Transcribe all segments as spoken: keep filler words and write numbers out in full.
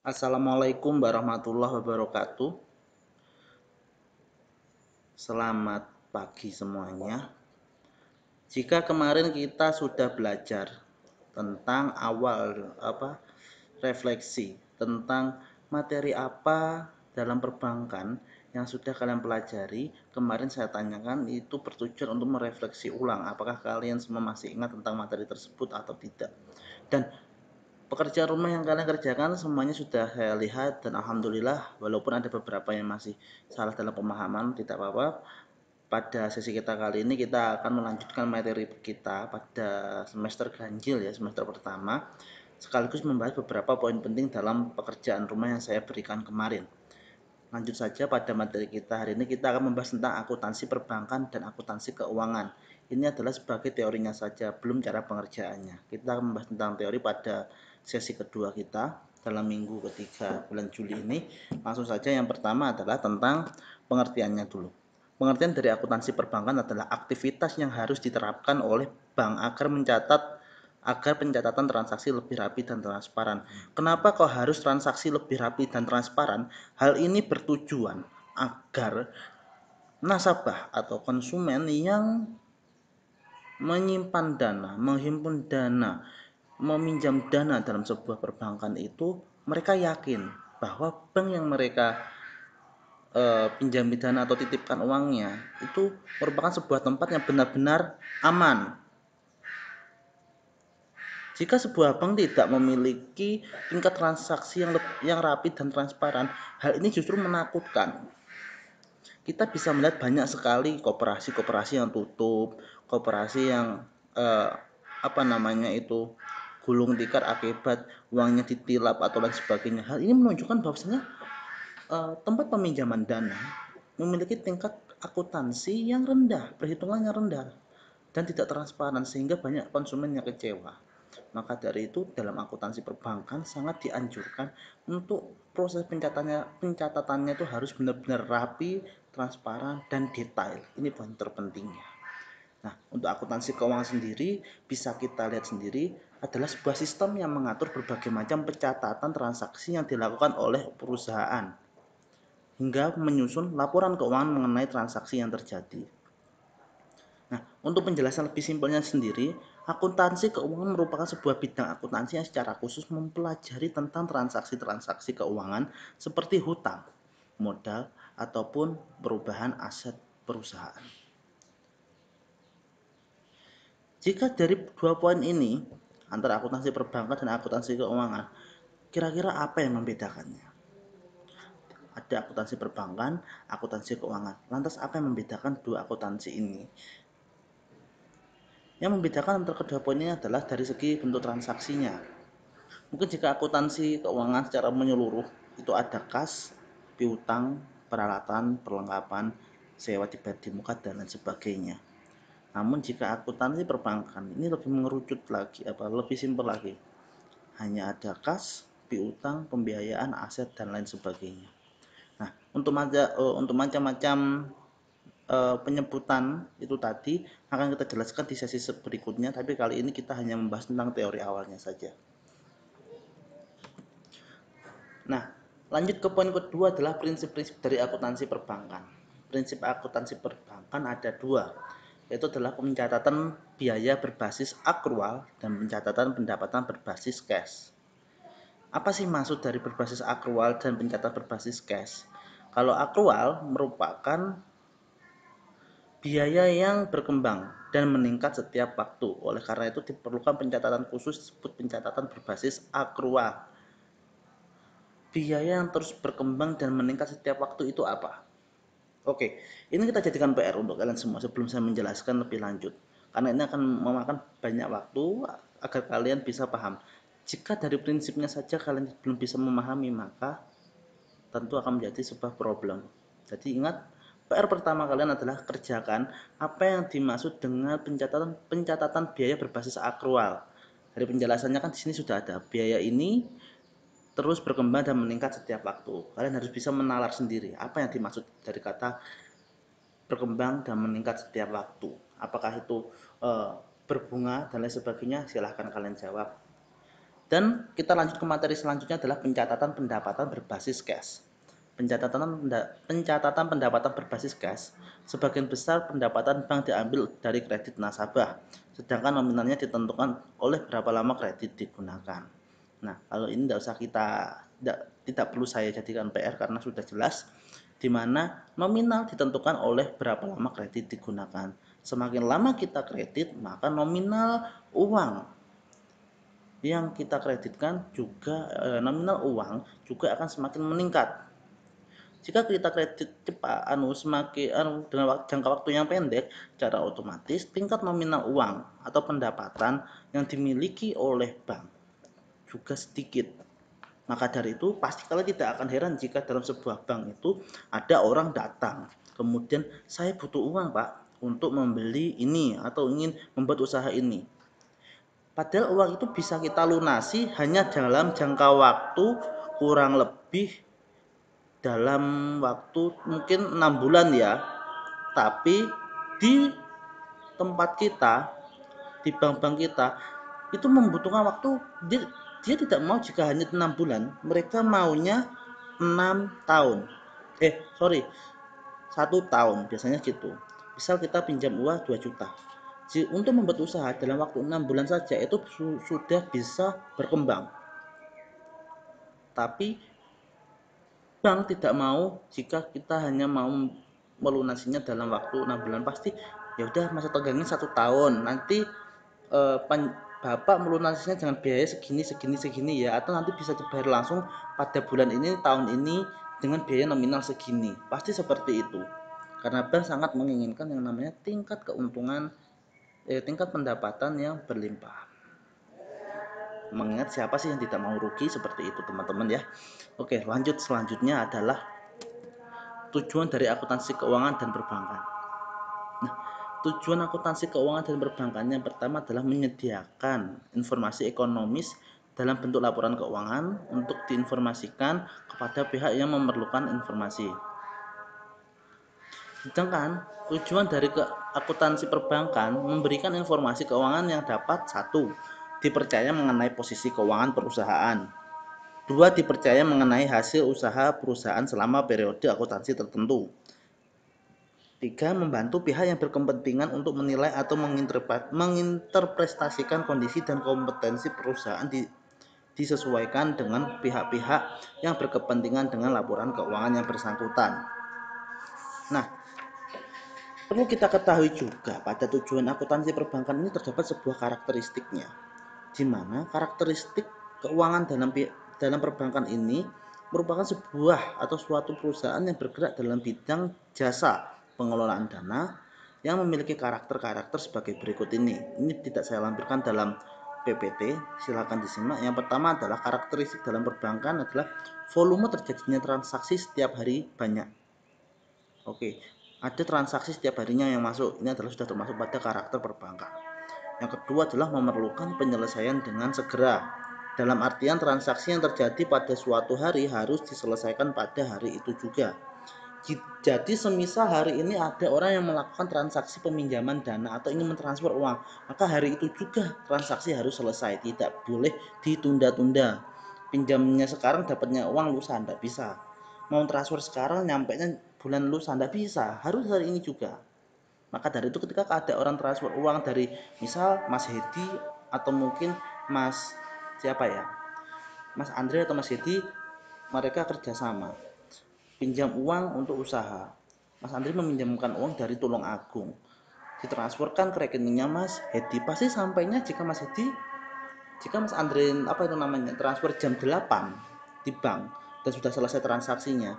Assalamualaikum warahmatullahi wabarakatuh. Selamat pagi semuanya. Jika kemarin kita sudah belajar tentang awal apa refleksi tentang materi apa dalam perbankan yang sudah kalian pelajari, kemarin saya tanyakan itu bertujuan untuk merefleksi ulang apakah kalian semua masih ingat tentang materi tersebut atau tidak. Dan pekerjaan rumah yang kalian kerjakan semuanya sudah saya lihat dan alhamdulillah, walaupun ada beberapa yang masih salah dalam pemahaman, tidak apa-apa. Pada sesi kita kali ini kita akan melanjutkan materi kita pada semester ganjil ya, semester pertama, sekaligus membahas beberapa poin penting dalam pekerjaan rumah yang saya berikan kemarin. Lanjut saja pada materi kita hari ini, kita akan membahas tentang akuntansi perbankan dan akuntansi keuangan. Ini adalah sebagai teorinya saja, belum cara pengerjaannya. Kita akan membahas tentang teori pada sesi kedua kita dalam minggu ketiga bulan Juli ini. Langsung saja, yang pertama adalah tentang pengertiannya dulu. Pengertian dari akuntansi perbankan adalah aktivitas yang harus diterapkan oleh bank agar mencatat agar pencatatan transaksi lebih rapi dan transparan. Kenapa kok harus transaksi lebih rapi dan transparan? Hal ini bertujuan agar nasabah atau konsumen yang menyimpan dana, menghimpun dana, meminjam dana dalam sebuah perbankan itu, mereka yakin bahwa bank yang mereka eh, pinjami dana atau titipkan uangnya itu merupakan sebuah tempat yang benar-benar aman. Jika sebuah bank tidak memiliki tingkat transaksi yang yang rapi dan transparan, hal ini justru menakutkan. Kita bisa melihat banyak sekali koperasi-koperasi yang tutup, koperasi yang eh, apa namanya itu gulung tikar akibat uangnya ditilap atau lain sebagainya. Hal ini menunjukkan bahwasanya eh, tempat peminjaman dana memiliki tingkat akuntansi yang rendah, perhitungannya rendah dan tidak transparan sehingga banyak konsumen yang kecewa. Maka dari itu dalam akuntansi perbankan sangat dianjurkan untuk proses pencatatannya pencatatannya itu harus benar-benar rapi, transparan dan detail. Ini poin terpentingnya. Nah, untuk akuntansi keuangan sendiri bisa kita lihat sendiri adalah sebuah sistem yang mengatur berbagai macam pencatatan transaksi yang dilakukan oleh perusahaan hingga menyusun laporan keuangan mengenai transaksi yang terjadi. Nah, untuk penjelasan lebih simpelnya sendiri, akuntansi keuangan merupakan sebuah bidang akuntansi yang secara khusus mempelajari tentang transaksi-transaksi keuangan seperti hutang, modal, ataupun perubahan aset perusahaan. Jika dari dua poin ini, antara akuntansi perbankan dan akuntansi keuangan, kira-kira apa yang membedakannya? Ada akuntansi perbankan, akuntansi keuangan. Lantas apa yang membedakan dua akuntansi ini? Yang membedakan antara kedua poin ini adalah dari segi bentuk transaksinya. Mungkin jika akuntansi keuangan secara menyeluruh itu ada kas, piutang, peralatan, perlengkapan, sewa dibayar di muka dan lain sebagainya. Namun jika akuntansi perbankan ini lebih mengerucut lagi, apa lebih simpel lagi. Hanya ada kas, piutang, pembiayaan, aset dan lain sebagainya. Nah, untuk maja, uh, untuk macam-macam uh, penyebutan itu tadi akan kita jelaskan di sesi berikutnya, tapi kali ini kita hanya membahas tentang teori awalnya saja. Nah, lanjut ke poin kedua adalah prinsip-prinsip dari akuntansi perbankan. Prinsip akuntansi perbankan ada dua, yaitu adalah pencatatan biaya berbasis akrual dan pencatatan pendapatan berbasis cash. Apa sih maksud dari berbasis akrual dan pencatatan berbasis cash? Kalau akrual merupakan biaya yang berkembang dan meningkat setiap waktu. Oleh karena itu diperlukan pencatatan khusus disebut pencatatan berbasis akrual. Biaya yang terus berkembang dan meningkat setiap waktu itu apa? Oke, ini kita jadikan P R untuk kalian semua sebelum saya menjelaskan lebih lanjut. Karena ini akan memakan banyak waktu agar kalian bisa paham. Jika dari prinsipnya saja kalian belum bisa memahami, maka tentu akan menjadi sebuah problem. Jadi ingat, P R pertama kalian adalah kerjakan apa yang dimaksud dengan pencatatan pencatatan biaya berbasis akrual. Dari penjelasannya kan di sini sudah ada. Biaya ini terus berkembang dan meningkat setiap waktu. Kalian harus bisa menalar sendiri apa yang dimaksud dari kata berkembang dan meningkat setiap waktu. Apakah itu e, berbunga dan lain sebagainya? Silahkan kalian jawab. Dan kita lanjut ke materi selanjutnya adalah pencatatan pendapatan berbasis cash. Pencatatan pencatatan pendapatan berbasis cash, sebagian besar pendapatan bank diambil dari kredit nasabah, sedangkan nominalnya ditentukan oleh berapa lama kredit digunakan. Nah, kalau ini tidak usah kita tidak, tidak perlu saya jadikan P R karena sudah jelas, di mana nominal ditentukan oleh berapa lama kredit digunakan. Semakin lama kita kredit, maka nominal uang yang kita kreditkan juga eh, nominal uang juga akan semakin meningkat. Jika kita kredit cepat, anu semakin anu dengan jangka waktu yang pendek, secara otomatis tingkat nominal uang atau pendapatan yang dimiliki oleh bank juga sedikit. Maka dari itu pasti kalian tidak akan heran jika dalam sebuah bank itu ada orang datang, kemudian saya butuh uang Pak untuk membeli ini atau ingin membuat usaha ini. Padahal uang itu bisa kita lunasi hanya dalam jangka waktu kurang lebih dalam waktu mungkin enam bulan ya. Tapi di tempat kita, di bank-bank kita itu membutuhkan waktu, dia, dia tidak mau jika hanya enam bulan, mereka maunya enam tahun. Eh, sorry, satu tahun biasanya gitu. Misal kita pinjam uang dua juta. Untuk membuat usaha dalam waktu enam bulan saja itu sudah bisa berkembang. Tapi bank tidak mau jika kita hanya mau melunasinya dalam waktu enam bulan. Pasti ya udah masa tenggangnya satu tahun. Nanti eh, Bapak melunasinya dengan biaya segini segini segini ya, atau nanti bisa dibayar langsung pada bulan ini tahun ini dengan biaya nominal segini. Pasti seperti itu. Karena bank sangat menginginkan yang namanya tingkat keuntungan eh, tingkat pendapatan yang berlimpah. Mengingat siapa sih yang tidak mau rugi, seperti itu teman-teman ya. Oke, lanjut selanjutnya adalah tujuan dari akuntansi keuangan dan perbankan. Nah, tujuan akuntansi keuangan dan perbankan yang pertama adalah menyediakan informasi ekonomis dalam bentuk laporan keuangan untuk diinformasikan kepada pihak yang memerlukan informasi. Sedangkan tujuan dari akuntansi perbankan memberikan informasi keuangan yang dapat satu, dipercaya mengenai posisi keuangan perusahaan. Dua, dipercaya mengenai hasil usaha perusahaan selama periode akuntansi tertentu. Tiga, membantu pihak yang berkepentingan untuk menilai atau menginterpretasikan kondisi dan kompetensi perusahaan di, disesuaikan dengan pihak-pihak yang berkepentingan dengan laporan keuangan yang bersangkutan. Nah, perlu kita ketahui juga pada tujuan akuntansi perbankan ini terdapat sebuah karakteristiknya, di mana karakteristik keuangan dalam dalam perbankan ini merupakan sebuah atau suatu perusahaan yang bergerak dalam bidang jasa pengelolaan dana yang memiliki karakter-karakter sebagai berikut ini. Ini tidak saya lampirkan dalam P P T, silakan disimak. Yang pertama adalah karakteristik dalam perbankan adalah volume terjadinya transaksi setiap hari banyak. Oke, ada transaksi setiap harinya yang masuk. Ini adalah sudah termasuk pada karakter perbankan. Yang kedua adalah memerlukan penyelesaian dengan segera. Dalam artian transaksi yang terjadi pada suatu hari harus diselesaikan pada hari itu juga. Jadi semisal hari ini ada orang yang melakukan transaksi peminjaman dana atau ingin mentransfer uang, maka hari itu juga transaksi harus selesai, tidak boleh ditunda-tunda. Pinjamnya sekarang dapatnya uang lusa, tidak bisa. Mau transfer sekarang nyampainya bulan lusa, tidak bisa, harus hari ini juga. Maka dari itu ketika ada orang transfer uang dari misal Mas Hedi atau mungkin Mas siapa ya, Mas Andre atau Mas Hedi, mereka kerjasama pinjam uang untuk usaha. Mas Andre meminjamkan uang dari Tulung Agung, ditransferkan ke rekeningnya Mas Hedi. Pasti sampainya jika Mas Hedi, jika Mas Andre apa itu namanya transfer jam delapan di bank dan sudah selesai transaksinya,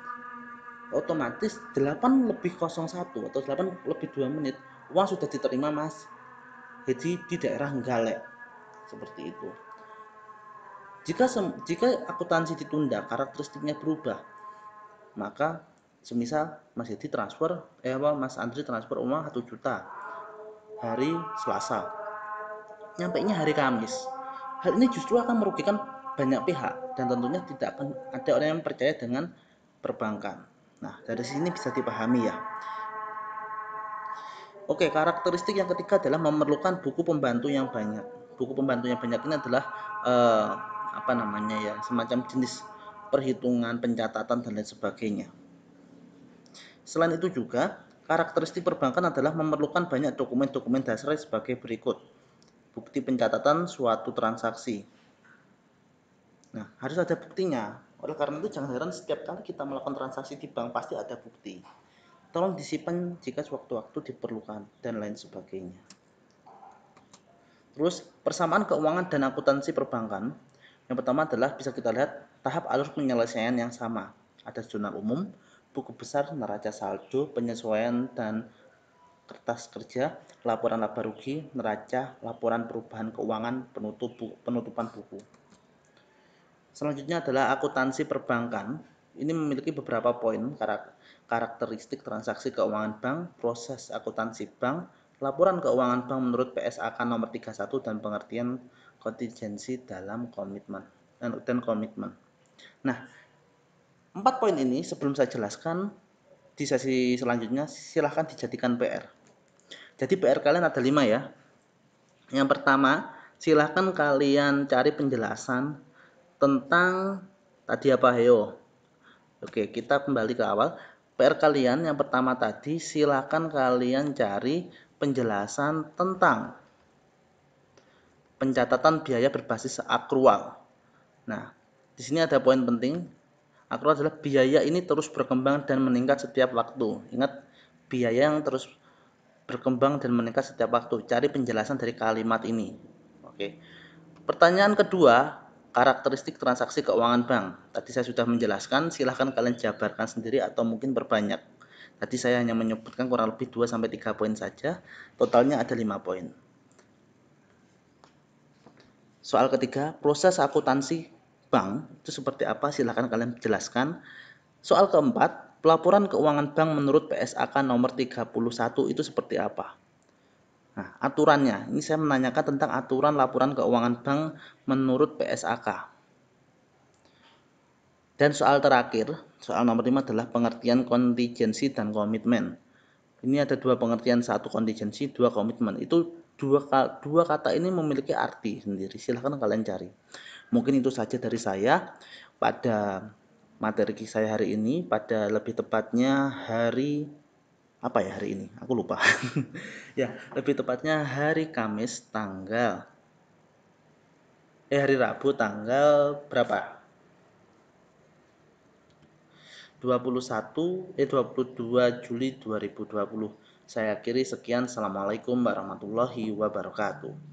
otomatis delapan lebih nol satu atau delapan lebih dua menit uang sudah diterima Mas Hedi di daerah Galek, seperti itu. Jika jika akuntansi ditunda, karakteristiknya berubah, maka semisal Mas Hedi transfer eh apa Mas Andri transfer uang satu juta hari Selasa, nyampainya hari Kamis. Hal ini justru akan merugikan banyak pihak dan tentunya tidak akan ada orang yang percaya dengan perbankan. Nah, dari sini bisa dipahami ya. Oke, karakteristik yang ketiga adalah memerlukan buku pembantu yang banyak. buku pembantunya banyak ini adalah eh, apa namanya ya, semacam jenis perhitungan, pencatatan dan lain sebagainya. Selain itu juga, karakteristik perbankan adalah memerlukan banyak dokumen-dokumen dasar sebagai berikut. Bukti pencatatan suatu transaksi. Nah, harus ada buktinya. Oleh karena itu jangan heran setiap kali kita melakukan transaksi di bank pasti ada bukti. Tolong disimpan jika sewaktu-waktu diperlukan dan lain sebagainya. Terus persamaan keuangan dan akuntansi perbankan. Yang pertama adalah bisa kita lihat tahap alur penyelesaian yang sama. Ada jurnal umum, buku besar, neraca saldo, penyesuaian dan kertas kerja, laporan laba rugi, neraca, laporan perubahan keuangan, penutup, penutupan buku. Selanjutnya adalah akuntansi perbankan. Ini memiliki beberapa poin karakteristik transaksi keuangan bank, proses akuntansi bank, laporan keuangan bank menurut P S A K nomor tiga puluh satu dan pengertian kontingensi dalam komitmen dan komitmen. Nah, empat poin ini sebelum saya jelaskan di sesi selanjutnya silahkan dijadikan P R. Jadi P R kalian ada lima ya. Yang pertama, silahkan kalian cari penjelasan tentang tadi apa Heo. Oke, kita kembali ke awal. P R kalian yang pertama tadi silahkan kalian cari penjelasan tentang pencatatan biaya berbasis akrual. Nah, di sini ada poin penting. Akrual adalah biaya ini terus berkembang dan meningkat setiap waktu. Ingat, biaya yang terus berkembang dan meningkat setiap waktu. Cari penjelasan dari kalimat ini. Oke. Pertanyaan kedua, karakteristik transaksi keuangan bank. Tadi saya sudah menjelaskan, silahkan kalian jabarkan sendiri atau mungkin berbanyak. Tadi saya hanya menyebutkan kurang lebih dua sampai tiga poin saja, totalnya ada lima poin. Soal ketiga, proses akuntansi bank itu seperti apa? Silahkan kalian jelaskan. Soal keempat, pelaporan keuangan bank menurut P S A K nomor tiga puluh satu itu seperti apa? Nah, aturannya, ini saya menanyakan tentang aturan laporan keuangan bank menurut P S A K. Dan soal terakhir, soal nomor lima adalah pengertian kontingensi dan komitmen. Ini ada dua pengertian, satu kontingensi, dua komitmen. Itu dua, dua kata ini memiliki arti sendiri. Silahkan kalian cari. Mungkin itu saja dari saya pada materi saya hari ini, pada lebih tepatnya hari apa ya hari ini? Aku lupa. Ya, lebih tepatnya hari Kamis tanggal eh hari Rabu tanggal berapa? dua puluh satu eh dua puluh dua Juli dua ribu dua puluh. Saya akhiri sekian. Assalamualaikum warahmatullahi wabarakatuh.